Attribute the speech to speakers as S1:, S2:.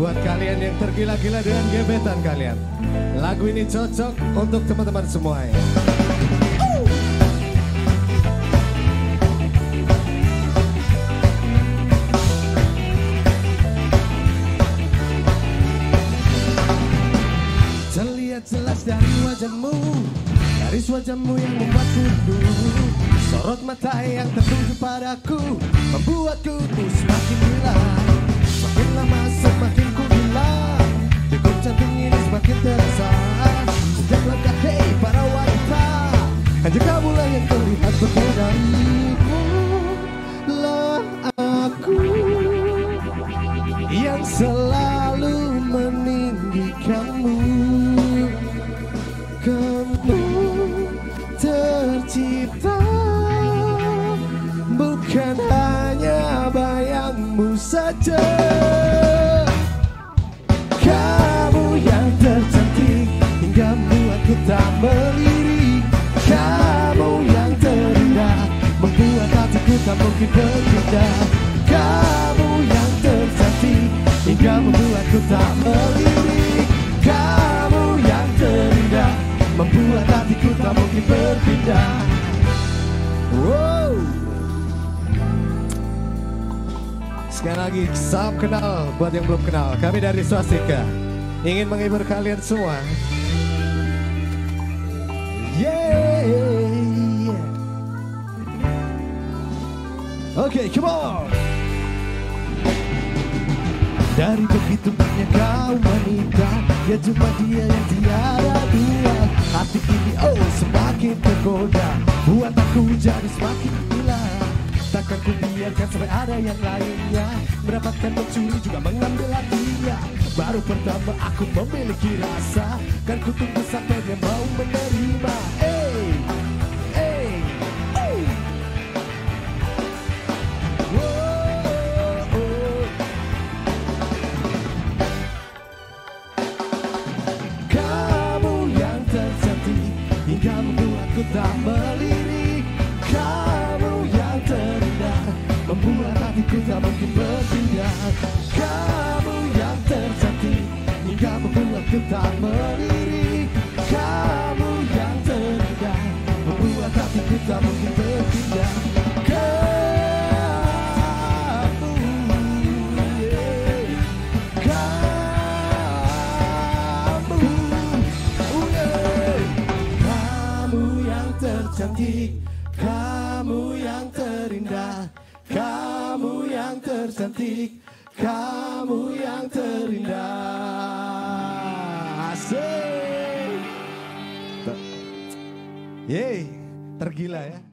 S1: Buat kalian yang tergila-gila dengan gebetan kalian, lagu ini cocok untuk teman-teman semuanya. Terlihat jelas dari wajahmu, garis wajahmu yang membuatku rindu. Sorot mata yang tertuju padaku membuatku tuh semakin gila. Semakin lama semakin ku gila, degup jantung ini semakin terasa. Sejak langkah hei para wanita, hanya kamulah yang terlihat berbeda. Lah aku yang selalu meninggikanmu. Kamu tercipta bukan hanya bayangmu saja. Kamu yang tercantik hingga membuatku tak melirik. Kamu yang terindah membuat hatiku tak mungkin berpindah. Kamu yang tercantik hingga membuatku tak melirik. Kamu yang terindah membuat hatiku tak mungkin berpindah. Wow. Sekali lagi, salam kenal buat yang belum kenal. Kami dari Swastika ingin menghibur kalian semua. Yeah. Oke, come on. Dari begitu banyak kaum wanita, ya cuma dia yang tiada dua. Hati ini oh semakin tergoda, buat aku jadi semakin gila. Takkan ku biarkan sampai ada yang lainnya mendapatkan mencuri juga mengambil hatinya. Baru pertama aku memiliki rasa, kan ku tunggu sampai dia mau menerima. Hingga membuatku tak melirik. Kamu yang terindah membuat hatiku tak mungkin berpindah. Kamu yang tercantik hingga membuatku tak melirik. Kamu yang terindah membuat hatiku tak mungkin berpindah. Tercantik, kamu yang terindah, kamu yang tercantik, kamu yang terindah. Asik. Yeay, tergila ya.